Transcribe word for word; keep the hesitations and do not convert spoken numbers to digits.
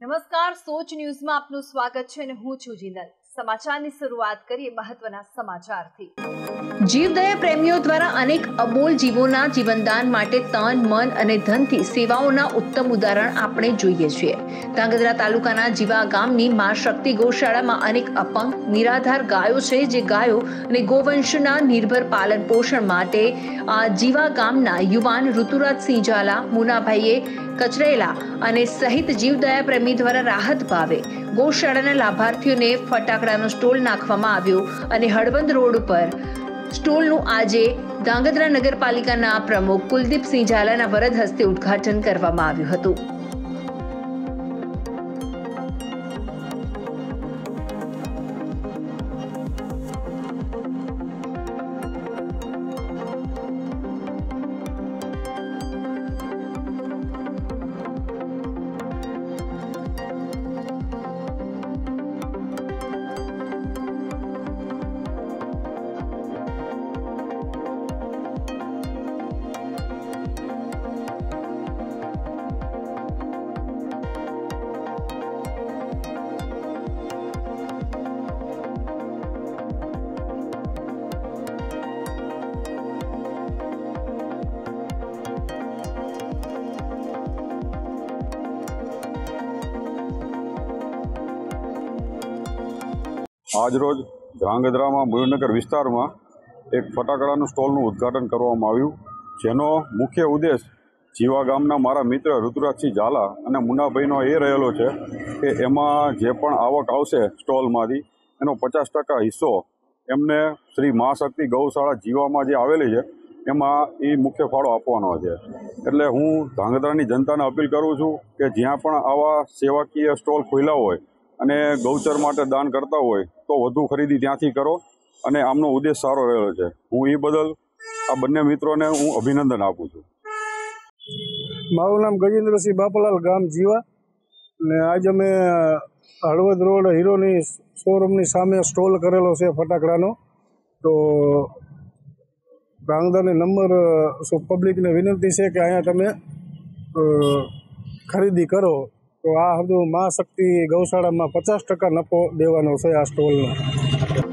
નમસ્કાર, સોચ ન્યૂઝમાં આપનું સ્વાગત છે અને હું છું જીનલ। સમાચારની શરૂઆત કરીએ મહત્વના સમાચારથી। જીવદયા પ્રેમીઓ દ્વારા અનેક અબોલ જીવોના જીવનદાન માટે તન, મન અને ધનથી સેવાઓના ઉત્તમ ઉદાહરણ આપણે જોઈએ છીએ। ધાંગધ્રા તાલુકાના જીવા ગામની મા શક્તિ ગૌશાળામાં અનેક અપંગ, નિરાધાર ગાયો છે, જે ગાયો અને ગોવંશના નિર્ભર પાલન પોષણ માટે આ જીવા ગામના યુવાન ઋતુરાજસિંહ ઝાલા, મુનાભાઈએ કચરેલા અને સહિત જીવદયા પ્રેમી દ્વારા રાહત ભાવે ગૌશાળાના લાભાર્થીઓને ફટાકડાનો સ્ટોલ નાખવામાં આવ્યો અને હળવદ રોડ ઉપર સ્ટોલનું આજે ધાંગધ્રા નગરપાલિકાના પ્રમુખ કુલદીપસિંહ ઝાલાના વરદ હસ્તે ઉદ્ઘાટન કરવામાં આવ્યું હતું। आज रोज ધાંગધ્રા में मयूरनगर विस्तार में एक फटाकड़ा स्टॉल उद्घाटन करवामां आव्युं, जेनो मुख्य उद्देश्य जीवा गामना मारा मित्र ऋतुराजसिंह झाला अने मुन्नाभाईनो ए रहेलो छे के एमां जे पण आवक आवशे स्टॉलमांथी एनो पचास टका हिस्सो एमने श्री मा शक्ति गौशाळा जीवामां जे आवेली छे एमां ए मुख्य फाळो आपवानो छे। एटले हूँ ધાંગધ્રાની जनताने अपील करूँ छूं के ज्यां पण आवा सेवाकीय स्टॉल खोल्या होय અને ગૌચર માટે દાન કરતા હોય તો વધુ ખરીદી ત્યાંથી કરો અને આમનો ઉદ્દેશ સારો રહ્યો છે। હું એ બદલ આ બંને મિત્રોને હું અભિનંદન આપું છું। મારું નામ ગજેન્દ્રસિંહ બાપલાલ, ગામ જીવા, ને આજ અમે હળવદ રોડ હીરોની શોરૂમની સામે સ્ટોલ કરેલો છે ફટાકડાનો। તો ધાંગધ્રાની નંબર પબ્લિકને વિનંતી છે કે અહીંયા તમે ખરીદી કરો। તો આ બધું મા શક્તિ ગૌશાળામાં પચાસ ટકા નફો દેવાનો છે આ સ્ટોલનો।